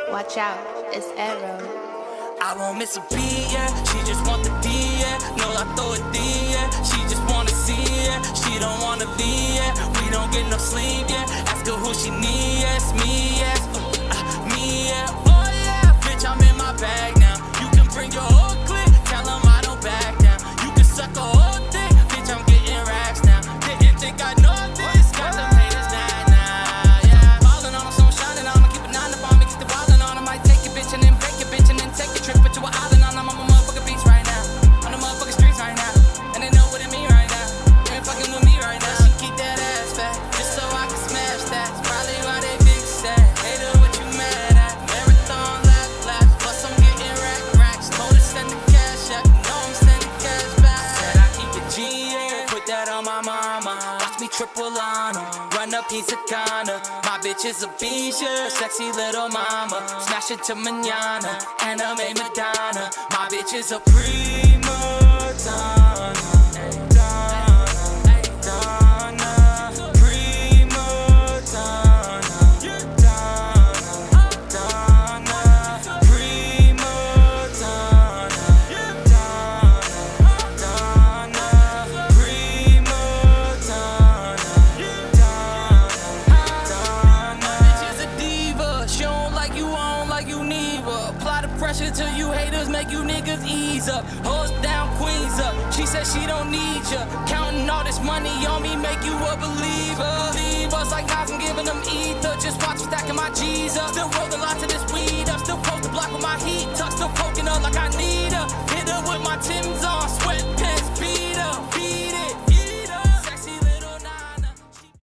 Watch out, it's Arrow. I won't miss a beat, yeah. She just want the D, yeah. No, I throw a D, yeah. She just wanna see, yeah. She don't wanna be, yeah. We don't get no sleep, yeah. Ask her who she need, yes. Me, yes. Me, yeah. Oh, yeah. Bitch, I'm in my bag now. You can bring your whole clique. Tell them I don't back down. You can suck a whole thing. Bitch, I'm getting racks now. Didn't think I know this. Got them haters now, yeah. Ballin' on them, so I'm shining on them. Keep it 9 to bomb me, get the ballin' on them. Might take your bitch and then break your bitch and then take a trip to an island on them. I'm a motherfucking beach right now. On the motherfucking streets right now. And they know what it mean right now. You ain't fucking with me right now. She keep that ass fat, just so I can smash that. It's probably why they big sad. Hater, what you mad at? Marathon lap. Plus I'm getting racks. Told her send the cash out. You know I'm sending cash back. Said I keep it G, yeah. Put that on my mama. Watch me triple on her. Run a piece of Ghana. My bitch is a Bisha, sexy little mama. Smash it to manana. Anime Madonna. My bitch is a prima donna. Till you haters make you niggas ease up. Hoes down, queens up. She said she don't need ya. Counting all this money on me make you a believer.